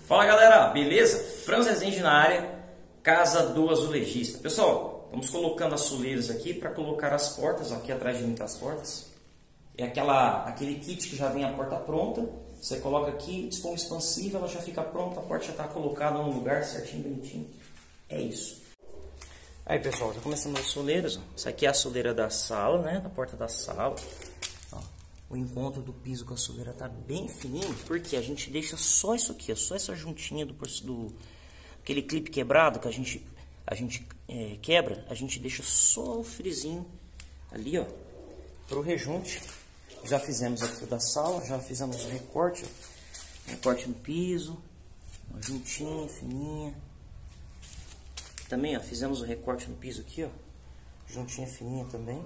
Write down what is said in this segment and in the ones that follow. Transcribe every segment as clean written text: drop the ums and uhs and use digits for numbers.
Fala galera, beleza? Franz Rezende na área, Casa do Azulejista. Pessoal, estamos colocando as soleiras aqui para colocar as portas, aqui atrás de mim tá as portas. É aquele kit que já vem a porta pronta, você coloca aqui, espuma expansiva, ela já fica pronta, a porta já está colocada no lugar certinho, bonitinho. É isso. Aí pessoal, já começando as soleiras, ó. Essa aqui é a soleira da sala, né? Da porta da sala. Ó, o encontro do piso com a soleira tá bem fininho, porque a gente deixa só isso aqui, ó, só essa juntinha aquele clipe quebrado que a gente quebra, a gente deixa só o frisinho ali, ó, pro rejunte. Já fizemos aqui da sala, já fizemos o recorte, ó, recorte no piso, uma juntinha, fininha. Também, ó, fizemos o recorte no piso aqui, ó, juntinha, fininha também.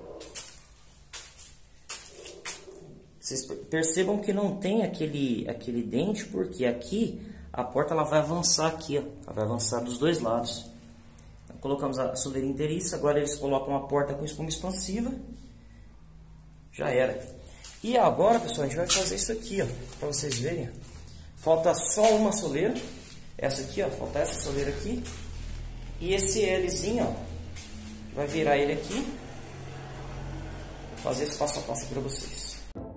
Vocês percebam que não tem aquele dente, porque aqui a porta ela vai avançar aqui, ó, ela vai avançar dos dois lados. Então, colocamos a soleira inteiriça, agora eles colocam a porta com espuma expansiva. Já era. E agora, pessoal, a gente vai fazer isso aqui, ó, para vocês verem. Falta só uma soleira, essa aqui, ó, falta essa soleira aqui. E esse Lzinho, ó, vai virar ele aqui. Vou fazer esse passo a passo para vocês.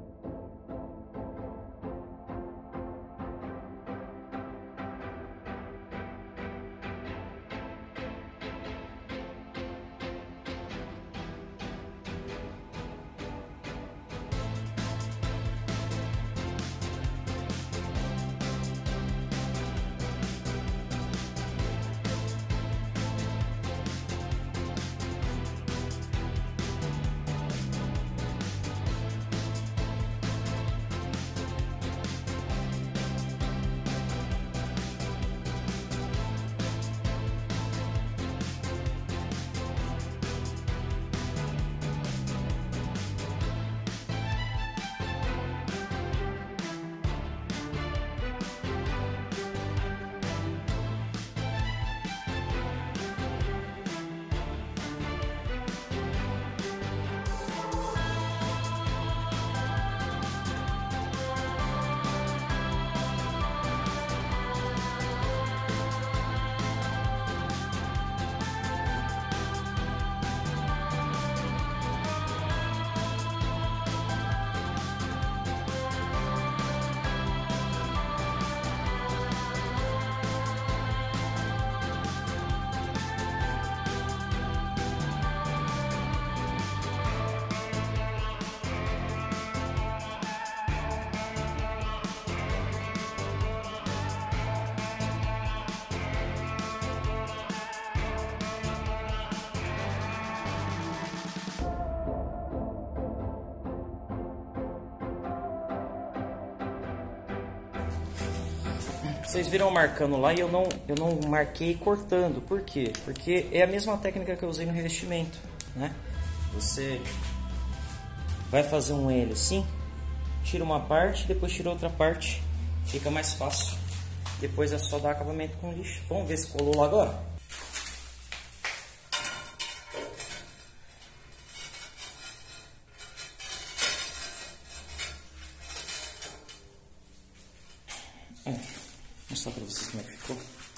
Vocês viram marcando lá e eu não marquei cortando. Por quê? Porque é a mesma técnica que eu usei no revestimento, né? Você vai fazer um L assim, tira uma parte, depois tira outra parte, fica mais fácil. Depois é só dar acabamento com lixo. Vamos ver se colou lá agora. Vou mostrar pra vocês como é que ficou.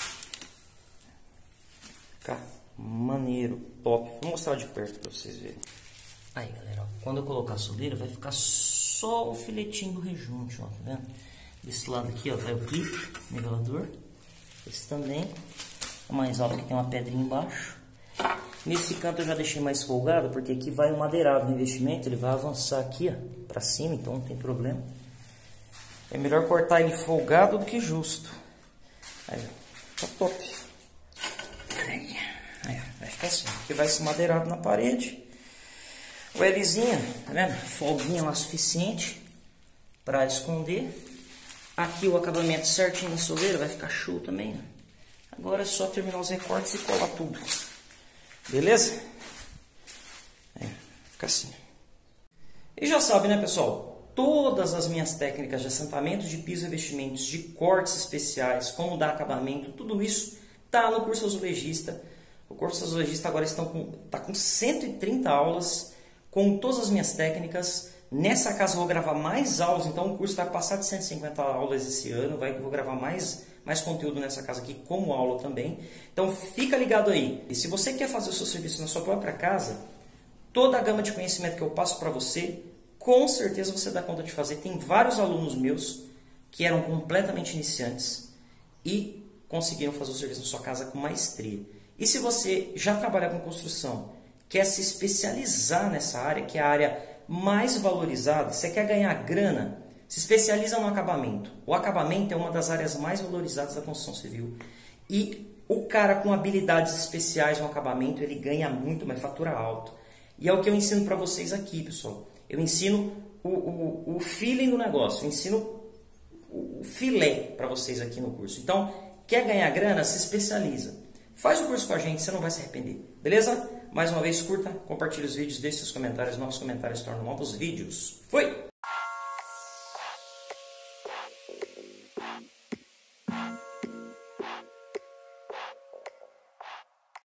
Fica maneiro, top. Vou mostrar de perto pra vocês verem. Aí galera, ó, quando eu colocar a soleira vai ficar só o filetinho do rejunte, ó, tá vendo? Desse lado aqui, ó, vai o clipe, nivelador. Esse também, o mais alto que tem uma pedrinha embaixo. Nesse canto eu já deixei mais folgado, porque aqui vai o madeirado no revestimento, ele vai avançar aqui, ó, pra cima, então não tem problema. É melhor cortar ele folgado do que justo. Aí, tá top. Aí, vai ficar assim, aqui vai esse madeirado na parede. O Lzinho, tá vendo? Folguinha lá suficiente para esconder. Aqui o acabamento certinho da soleira, vai ficar show também, né? Agora é só terminar os recortes e colar tudo. Beleza? Aí, fica assim. E já sabe, né, pessoal? Todas as minhas técnicas de assentamento de piso e revestimentos, de cortes especiais, como dar acabamento, tudo isso tá no curso Azulejista. O curso Azulejista agora está com 130 aulas com todas as minhas técnicas, Nessa casa eu vou gravar mais aulas, então o curso vai passar de 150 aulas esse ano, vou gravar mais conteúdo nessa casa aqui como aula também. Então fica ligado aí. E se você quer fazer o seu serviço na sua própria casa, toda a gama de conhecimento que eu passo para você, com certeza você dá conta de fazer. Tem vários alunos meus que eram completamente iniciantes e conseguiram fazer o serviço na sua casa com maestria. E se você já trabalha com construção, quer se especializar nessa área, que é a área mais valorizada, você quer ganhar grana, se especializa no acabamento. O acabamento é uma das áreas mais valorizadas da construção civil. E o cara com habilidades especiais no acabamento, ele ganha muito, mas fatura alto. E é o que eu ensino para vocês aqui, pessoal. Eu ensino o feeling do negócio, eu ensino o filé para vocês aqui no curso. Então, quer ganhar grana, se especializa. Faz o curso com a gente, você não vai se arrepender. Beleza? Mais uma vez, curta, compartilhe os vídeos, deixe seus comentários. Novos comentários tornam novos vídeos. Fui!